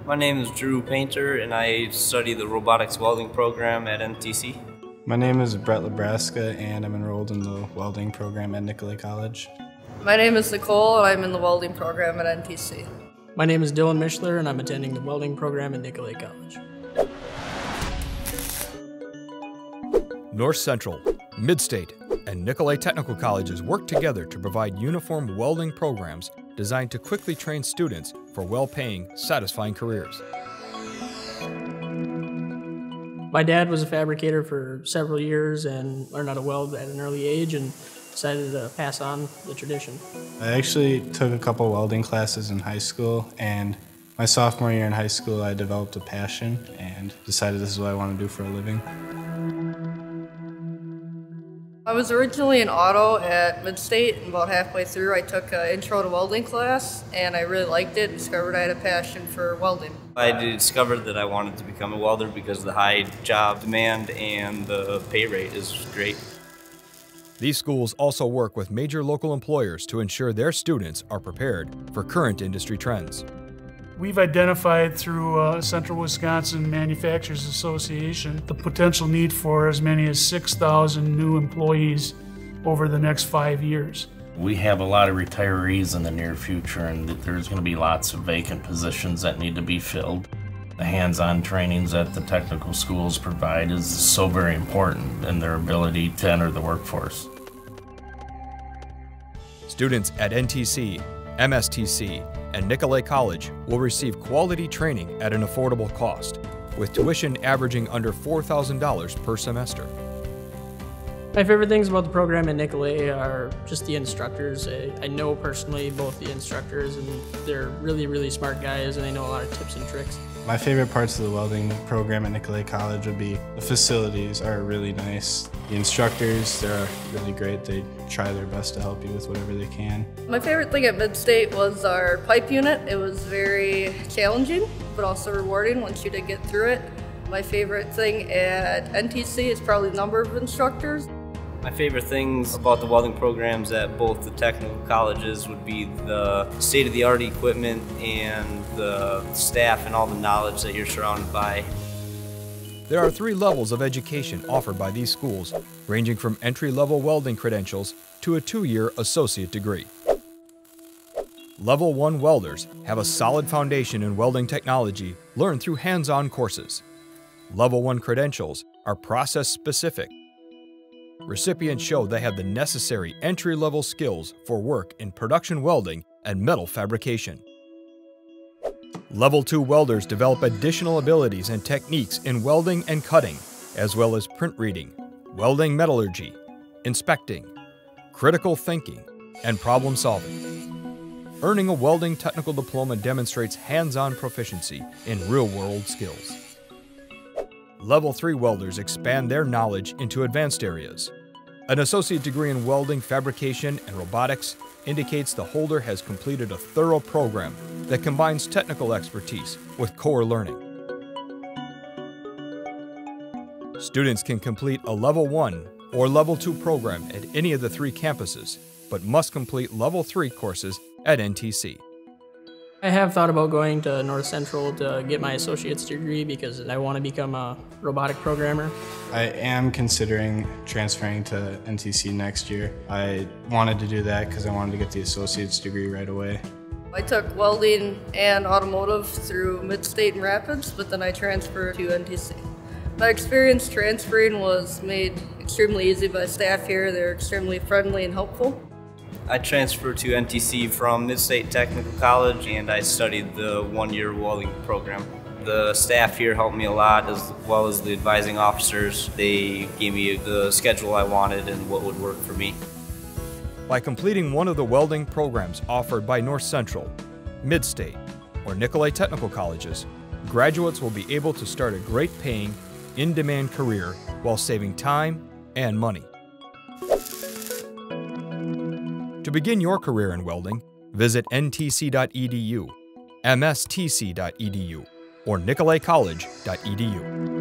My name is Drew Painter, and I study the robotics welding program at NTC. My name is Brett Lebraska, and I'm enrolled in the welding program at Nicolet College. My name is Nicole, and I'm in the welding program at NTC. My name is Dylan Mischler, and I'm attending the welding program at Nicolet College. North Central, Midstate, and Nicolet Technical Colleges work together to provide uniform welding programs designed to quickly train students for well-paying, satisfying careers. My dad was a fabricator for several years and learned how to weld at an early age and decided to pass on the tradition. I actually took a couple welding classes in high school, and my sophomore year in high school I developed a passion and decided this is what I want to do for a living. I was originally in auto at Midstate, and about halfway through I took an intro to welding class, and I really liked it and discovered I had a passion for welding. I discovered that I wanted to become a welder because the high job demand and the pay rate is great. These schools also work with major local employers to ensure their students are prepared for current industry trends. We've identified through Central Wisconsin Manufacturers Association the potential need for as many as 6,000 new employees over the next 5 years. We have a lot of retirees in the near future, and there's going to be lots of vacant positions that need to be filled. The hands-on trainings that the technical schools provide is so very important in their ability to enter the workforce. Students at NTC, MSTC, and Nicolet College will receive quality training at an affordable cost, with tuition averaging under $4,000 per semester. My favorite things about the program at Nicolet are just the instructors. I know personally both the instructors, and they're really, really smart guys, and they know a lot of tips and tricks. My favorite parts of the welding program at Nicolet College would be the facilities are really nice. The instructors, they're really great. They try their best to help you with whatever they can. My favorite thing at Midstate was our pipe unit. It was very challenging, but also rewarding once you did get through it. My favorite thing at NTC is probably the number of instructors. My favorite things about the welding programs at both the technical colleges would be the state-of-the-art equipment and the staff and all the knowledge that you're surrounded by. There are 3 levels of education offered by these schools, ranging from entry-level welding credentials to a 2-year associate degree. Level 1 welders have a solid foundation in welding technology learned through hands-on courses. Level 1 credentials are process-specific. Recipients show they have the necessary entry-level skills for work in production welding and metal fabrication. Level 2 welders develop additional abilities and techniques in welding and cutting, as well as print reading, welding metallurgy, inspecting, critical thinking, and problem solving. Earning a welding technical diploma demonstrates hands-on proficiency in real-world skills. Level 3 welders expand their knowledge into advanced areas. An associate degree in welding, fabrication, and robotics indicates the holder has completed a thorough program that combines technical expertise with core learning. Students can complete a Level 1 or Level 2 program at any of the 3 campuses, but must complete Level 3 courses at NTC. I have thought about going to North Central to get my associate's degree because I want to become a robotic programmer. I am considering transferring to NTC next year. I wanted to do that because I wanted to get the associate's degree right away. I took welding and automotive through Midstate and Rapids, but then I transferred to NTC. My experience transferring was made extremely easy by staff here. They're extremely friendly and helpful. I transferred to NTC from Midstate Technical College, and I studied the 1-year welding program. The staff here helped me a lot, as well as the advising officers. They gave me the schedule I wanted and what would work for me. By completing one of the welding programs offered by North Central, Midstate, or Nicolet Technical Colleges, graduates will be able to start a great-paying, in-demand career while saving time and money. To begin your career in welding, visit ntc.edu, mstc.edu, or nicoletcollege.edu.